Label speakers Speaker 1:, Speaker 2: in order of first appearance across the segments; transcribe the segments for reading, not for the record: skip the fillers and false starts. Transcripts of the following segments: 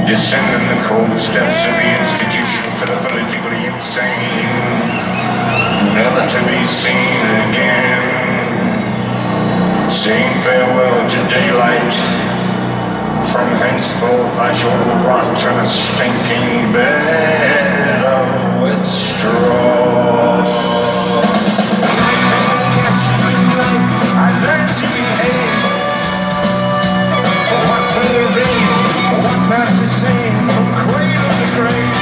Speaker 1: Descending the cold steps of the institution for the politically insane, never to be seen again. Saying farewell to daylight, from henceforth I shall rot in a stinking bed of wet straw. I learned to behave. What will be? What not to say? From cradle to grave.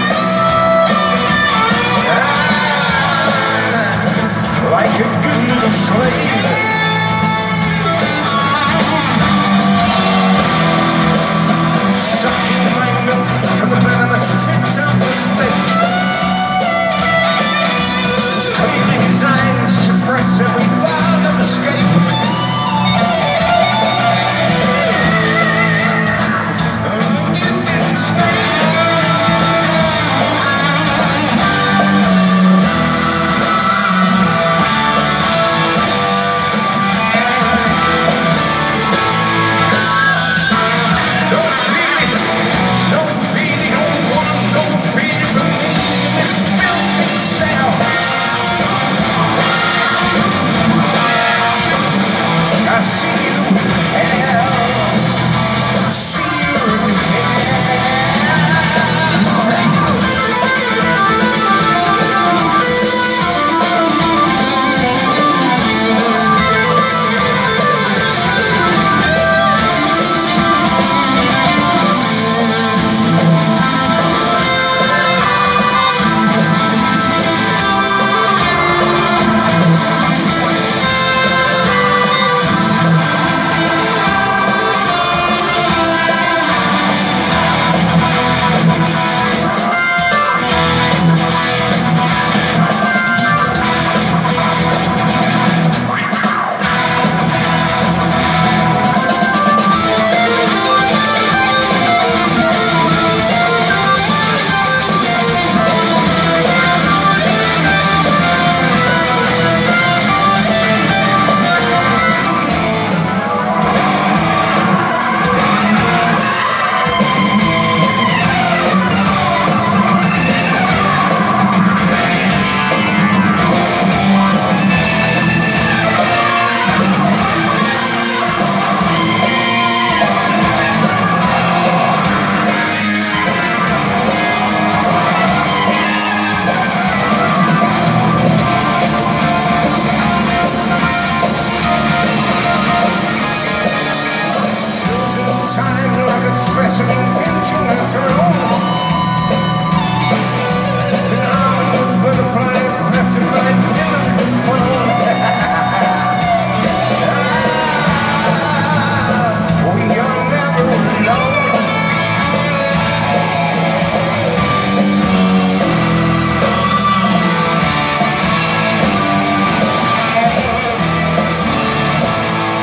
Speaker 1: Like a good little slave. Sucking my milk from the venomous tits of the state. Cleaning his eyes, suppress every thought of escape.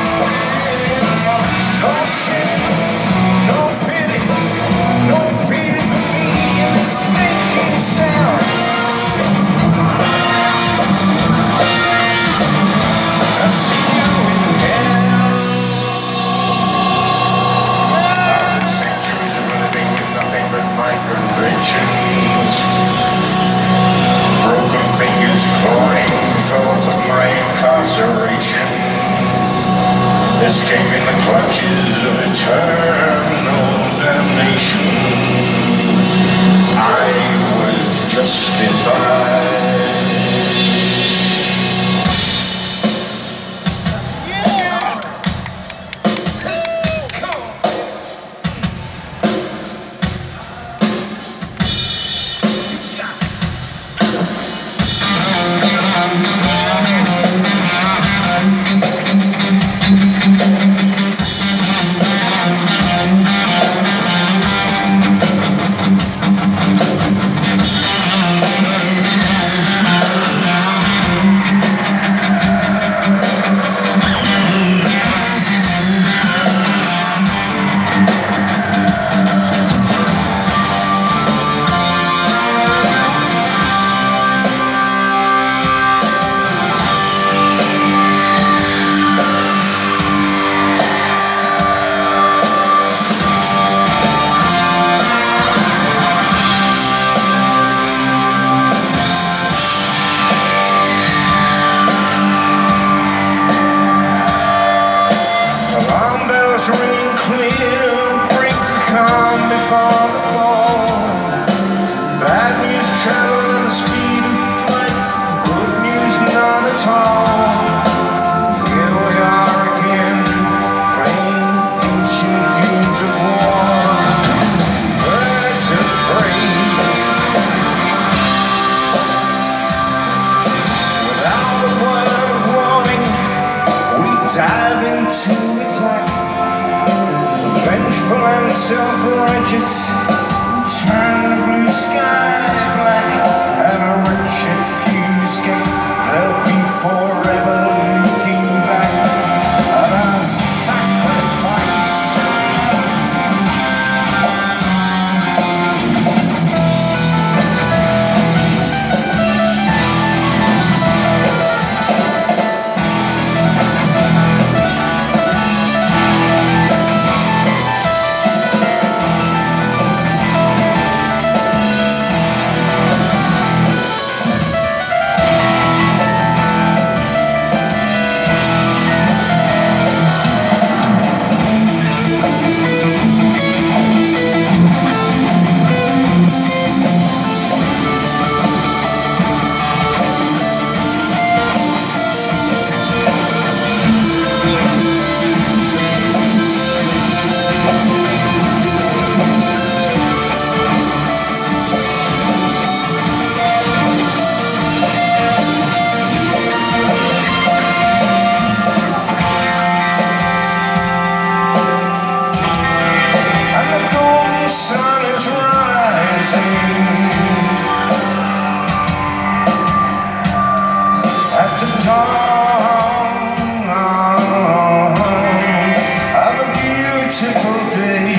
Speaker 1: No pity, for the ball. Bad news travel at the speed of flight. Good news not at all. Here we are again, playing ancient games of war. Birds of prey. Without a word of warning, we dive into attack. Vengeful and self-righteous, turn the blue sky black. And a wretched few escape, they'll be forever looking back at our sacrifice. At the dawn of a beautiful day,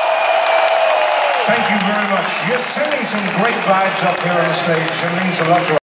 Speaker 1: Thank you very much. You're sending some great vibes up here on stage. It means a lot to us.